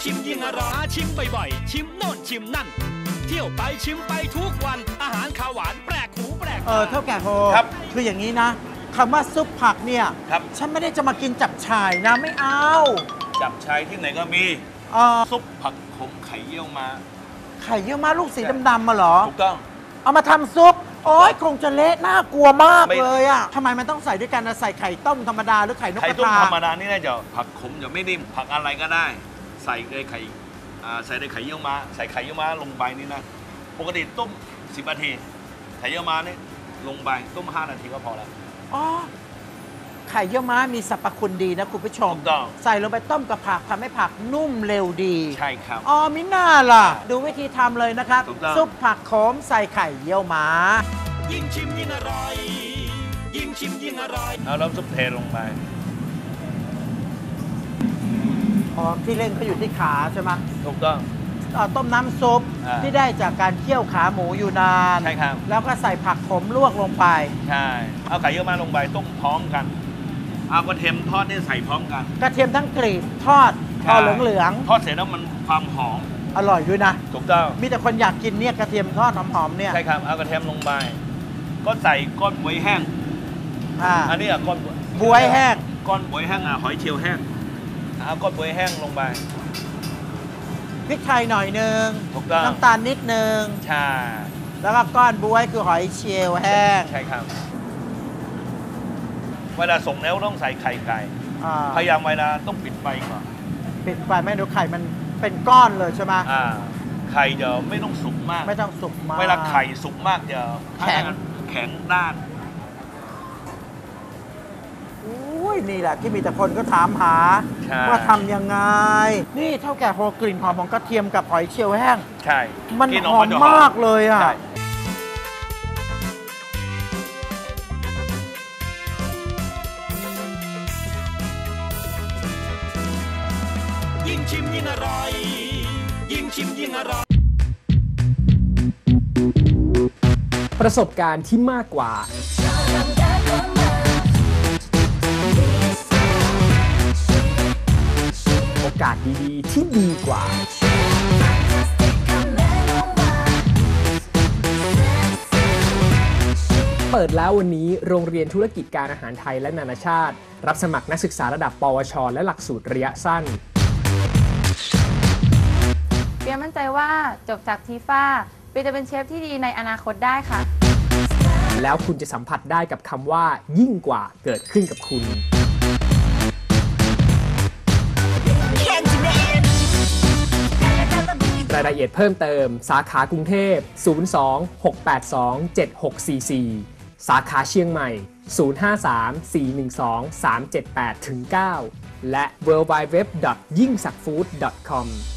ชิมยิ่งอร่อยชิมบ่อยๆชิมโน่นชิมนั่นเที่ยวไปชิมไปทุกวันอาหารข้าวหวานแปลกหูแปลกเท่าแก่โฮครับคืออย่างนี้นะคำว่าซุปผักเนี่ยครับฉันไม่ได้จะมากินจับฉ่ายนะไม่เอาจับชายที่ไหนก็มี ซุปผักขมไข่เยี่ยวมาไข่เยี่ยวม้าลูกสีดำๆมาเหรอถูกต้องเอามาทำซุปโอ๊ยคงจะเละน่ากลัวมากไม่เลยอ่ะทำไมมันต้องใส่ด้วยกันนะใส่ไข่ต้มธรรมดาหรือไข่นกไข่กระต้มทาธรรมดานี่น่าจะผักขมจะไม่นิ่มผักอะไรก็ได้ ใส่ในไข่ใส่ในไข่เยี่ยวม้าใส่ไข่เยี่ยวม้าลงไปนี่นะปกติต้ม10 นาทีไข่เยี่ยวม้านี่ลงไปต้ม5 นาทีก็พอแล้วอ๋อไข่เยี่ยวม้ามีสรรพคุณดีนะคุณผู้ชมถูกต้องใส่ลงไปต้มกับผักทำให้ผักนุ่มเร็วดีใช่ครับอ๋อมิน่าล่ะ ดูวิธีทำเลยนะครับถูกต้องซุปผักโขมใส่ไข่เยี่ยวม้ายิ่งชิมยิ่งอร่อยยิ่งชิมยิ่งอร่อยเอาน้ำซุปเทลงไปอ๋อที่เล่นเขาอยู่ที่ขาใช่ไหมถูกต้องต้มน้ำซุป ที่ได้จากการเคี่ยวขาหมูอยู่นานใช่ครับแล้วก็ใส่ผักขมลวกลงไปใช่เอาไข่เยี่ยวม้าลงไปต้มพร้อมกันเอากระเทียมทอดนี่ใส่พร้อมกันกระเทียมทั้งกรีบทอดพอเหลืองทอดเสร็จแล้วมันความหอมๆอร่อยด้วยนะถูกต้องมีแต่คนอยากกินเนี่ยกระเทียมทอดหอมๆเนี่ยใช่ครับเอากระเทียมลงไปก็ใส่ก้อนบวยแห้ง อันนี้ก้อนบวยแห้งก้อนบวยแห้งหอยเชลล์แห้งเอาก้อนบวยแห้งลงไปพริกไทยหน่อยนึงถูกต้องน้ำตาลนิดนึงใช่แล้วก็ก้อนบวยคือหอยเชลล์แห้งใช่ครับเวลาส่งแล้วต้องใส่ไข่ไก่อ่าพยายามเวลาต้องปิดไฟก่อนปิดไฟไม่ดูไข่มันเป็นก้อนเลยใช่ไหมไข่เดี๋ยวไม่ต้องสุกมากไม่ต้องสุกมากเวลาไข่สุกมากเดี๋ยวแข็งแข็งด้านอุ้ยนี่แหละที่มีแต่คนก็ถามหาใช่ว่าทำยังไง นี่เท่าแก่โฮกลิ่นหอมของกระเทียมกับหอยเชลล์แห้งใช่มันกิหอมมากเลยอ่ะใช่ยิ่งชิมยิ่งอร่อยยิ่งชิมยิ่งอร่อยประสบการณ์ที่มากกว่าโอกาสดีๆที่ดีกว่าเปิดแล้ววันนี้โรงเรียนธุรกิจการอาหารไทยและนานาชาติรับสมัครนักศึกษาระดับปวชและหลักสูตรระยะสั้นเปียมั่นใจว่าจบจากทีฟ้าเปียจะเป็นเชฟที่ดีในอนาคตได้ค่ะแล้วคุณจะสัมผัสได้กับคำว่ายิ่งกว่าเกิดขึ้นกับคุณรายละเอียดเพิ่มเติมสาขากรุงเทพ 02-682-7644 สาขาเชียงใหม่ 053-412-378-9 และ worldwideweb.yingsakfood.com